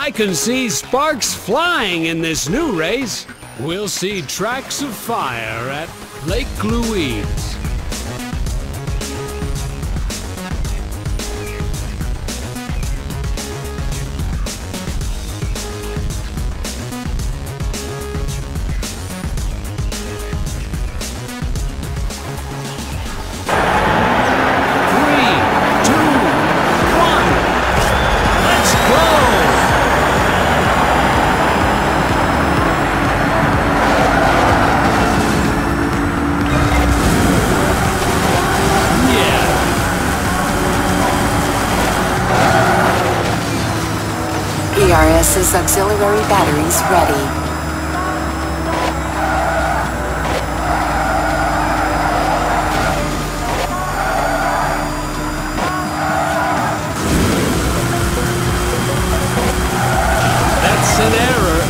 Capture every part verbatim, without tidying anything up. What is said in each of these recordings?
I can see sparks flying in this new race. We'll see tracks of fire at Lake Louise. ERS's auxiliary batteries ready. That's an error.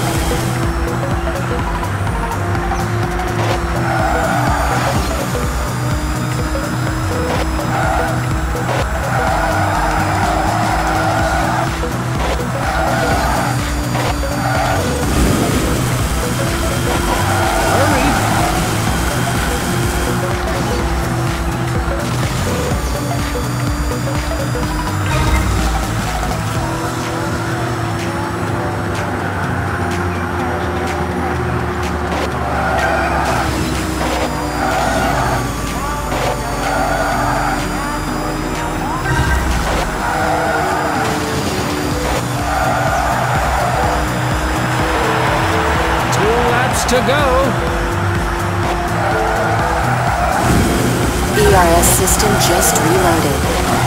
To go. E R S system just reloaded.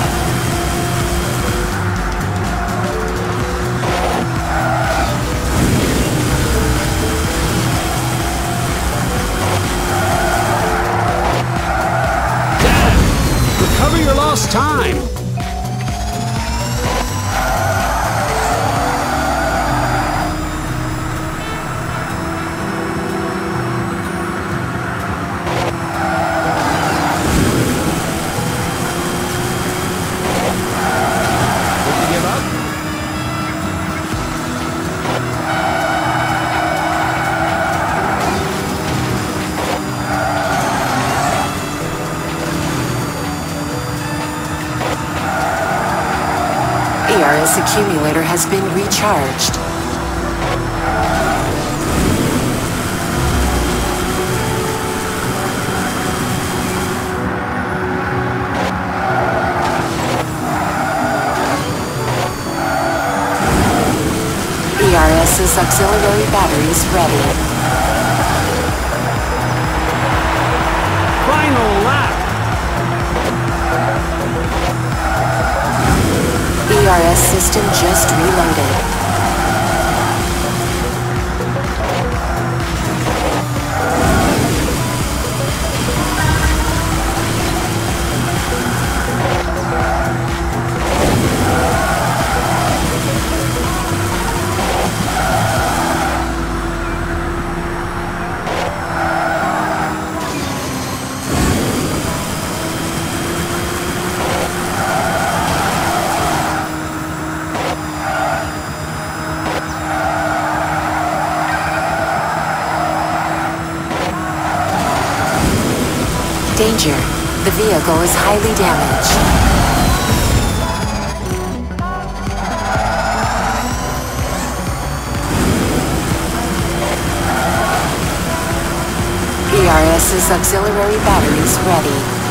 Dad, recover your lost time. E R S accumulator has been recharged. ERS's auxiliary batteries ready. Final lap. E R S system just reloaded. Danger. The vehicle is highly damaged. E R S's auxiliary batteries ready.